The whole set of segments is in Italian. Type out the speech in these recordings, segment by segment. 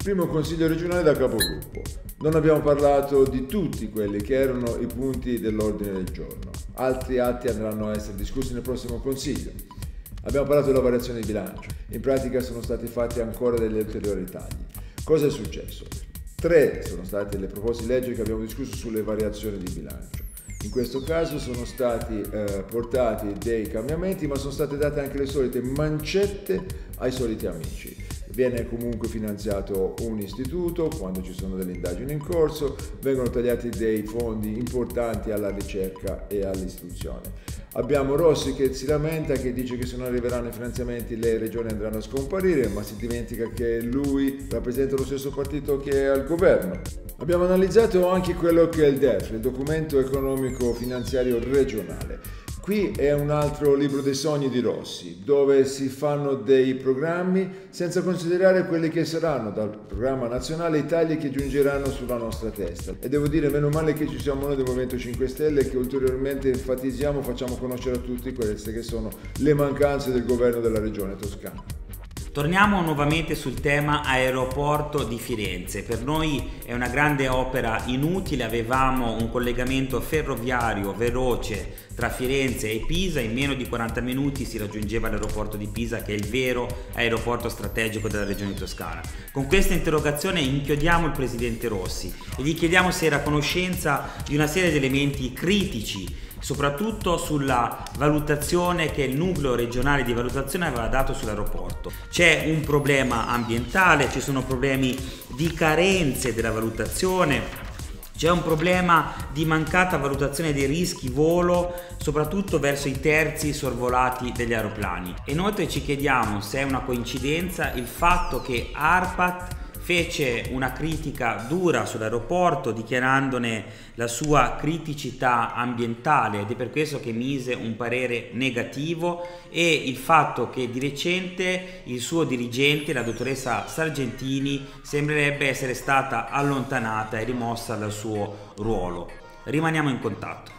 Primo consiglio regionale da capogruppo. Non abbiamo parlato di tutti quelli che erano i punti dell'ordine del giorno. Altri atti andranno a essere discussi nel prossimo consiglio. Abbiamo parlato della variazione di bilancio. In pratica sono stati fatti ancora degli ulteriori tagli. Cosa è successo? 3 sono state le proposte di legge che abbiamo discusso sulle variazioni di bilancio. In questo caso sono stati portati dei cambiamenti, ma sono state date anche le solite mancette ai soliti amici. Viene comunque finanziato un istituto quando ci sono delle indagini in corso, vengono tagliati dei fondi importanti alla ricerca e all'istruzione. Abbiamo Rossi che si lamenta, che dice che se non arriveranno i finanziamenti le regioni andranno a scomparire, ma si dimentica che lui rappresenta lo stesso partito che è al governo. Abbiamo analizzato anche quello che è il DEF, il documento economico finanziario regionale. Qui è un altro libro dei sogni di Rossi, dove si fanno dei programmi senza considerare quelli che saranno dal programma nazionale i tagli che giungeranno sulla nostra testa. E devo dire, meno male che ci siamo noi del Movimento 5 Stelle che ulteriormente enfatizziamo, facciamo conoscere a tutti queste che sono le mancanze del governo della regione Toscana. Torniamo nuovamente sul tema aeroporto di Firenze. Per noi è una grande opera inutile, avevamo un collegamento ferroviario veloce tra Firenze e Pisa, in meno di 40 minuti si raggiungeva l'aeroporto di Pisa, che è il vero aeroporto strategico della regione toscana. Con questa interrogazione inchiodiamo il presidente Rossi e gli chiediamo se era a conoscenza di una serie di elementi critici, soprattutto sulla valutazione che il nucleo regionale di valutazione aveva dato sull'aeroporto. C'è un problema ambientale, ci sono problemi di carenze della valutazione, c'è un problema di mancata valutazione dei rischi volo, soprattutto verso i terzi sorvolati degli aeroplani. Inoltre ci chiediamo se è una coincidenza il fatto che ARPAT fece una critica dura sull'aeroporto dichiarandone la sua criticità ambientale, ed è per questo che mise un parere negativo, e il fatto che di recente il suo dirigente, la dottoressa Sargentini, sembrerebbe essere stata allontanata e rimossa dal suo ruolo. Rimaniamo in contatto.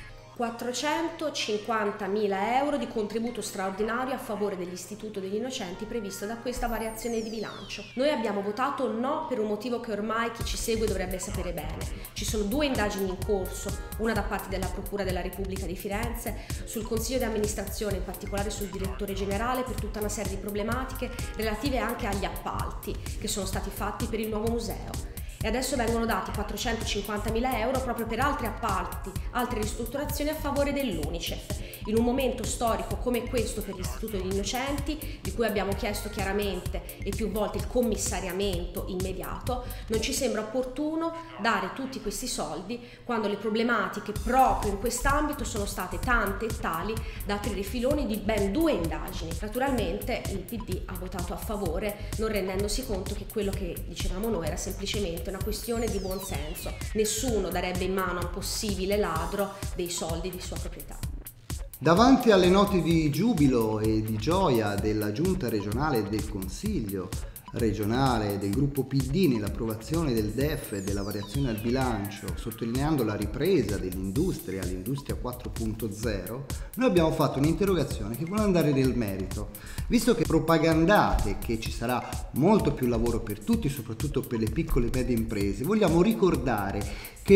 450.000 euro di contributo straordinario a favore dell'Istituto degli Innocenti previsto da questa variazione di bilancio. Noi abbiamo votato no per un motivo che ormai chi ci segue dovrebbe sapere bene. Ci sono 2 indagini in corso, una da parte della Procura della Repubblica di Firenze sul Consiglio di amministrazione, in particolare sul direttore generale, per tutta una serie di problematiche relative anche agli appalti che sono stati fatti per il nuovo museo. E adesso vengono dati 450.000 euro proprio per altri appalti, altre ristrutturazioni a favore dell'UNICEF. In un momento storico come questo per l'Istituto degli Innocenti, di cui abbiamo chiesto chiaramente e più volte il commissariamento immediato, non ci sembra opportuno dare tutti questi soldi quando le problematiche proprio in quest'ambito sono state tante e tali da aprire filoni di ben 2 indagini. Naturalmente il PD ha votato a favore, non rendendosi conto che quello che dicevamo noi era semplicemente una questione di buon senso. Nessuno darebbe in mano a un possibile ladro dei soldi di sua proprietà. Davanti alle note di giubilo e di gioia della Giunta regionale e del Consiglio regionale del gruppo PD nell'approvazione del DEF e della variazione al bilancio, sottolineando la ripresa dell'industria all'industria 4.0, noi abbiamo fatto un'interrogazione che vuole andare nel merito. Visto che propagandate che ci sarà molto più lavoro per tutti, soprattutto per le piccole e medie imprese, vogliamo ricordare che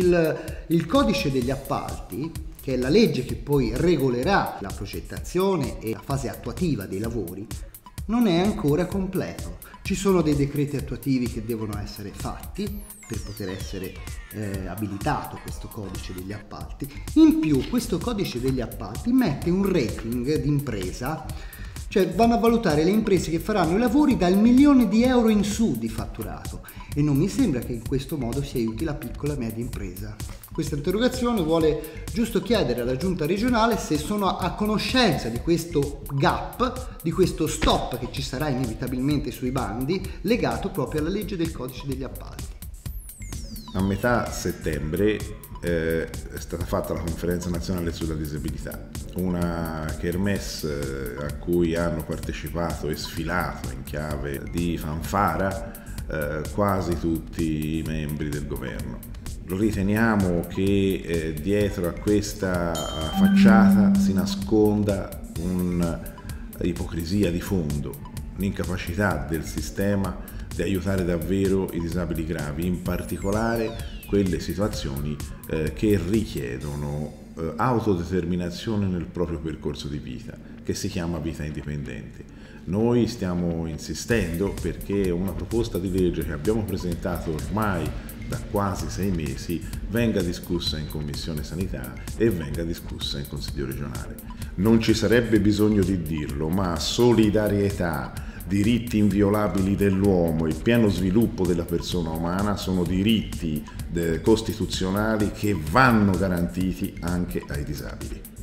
il codice degli appalti, che è la legge che poi regolerà la progettazione e la fase attuativa dei lavori, non è ancora completo. Ci sono dei decreti attuativi che devono essere fatti per poter essere abilitato questo codice degli appalti. In più questo codice degli appalti mette un rating d'impresa, cioè vanno a valutare le imprese che faranno i lavori dal 1 milione di euro in su di fatturato, e non mi sembra che in questo modo si aiuti la piccola e media impresa. Questa interrogazione vuole giusto chiedere alla Giunta regionale se sono a conoscenza di questo gap, di questo stop che ci sarà inevitabilmente sui bandi, legato proprio alla legge del codice degli appalti. A metà settembre è stata fatta la conferenza nazionale sulla disabilità, una kermesse a cui hanno partecipato e sfilato in chiave di fanfara quasi tutti i membri del governo. Lo riteniamo che dietro a questa facciata si nasconda un'ipocrisia di fondo, l'incapacità del sistema di aiutare davvero i disabili gravi, in particolare quelle situazioni che richiedono autodeterminazione nel proprio percorso di vita, che si chiama vita indipendente. Noi stiamo insistendo perché una proposta di legge che abbiamo presentato ormai da quasi 6 mesi venga discussa in Commissione Sanità e venga discussa in Consiglio regionale. Non ci sarebbe bisogno di dirlo, ma solidarietà, diritti inviolabili dell'uomo, il pieno sviluppo della persona umana sono diritti costituzionali che vanno garantiti anche ai disabili.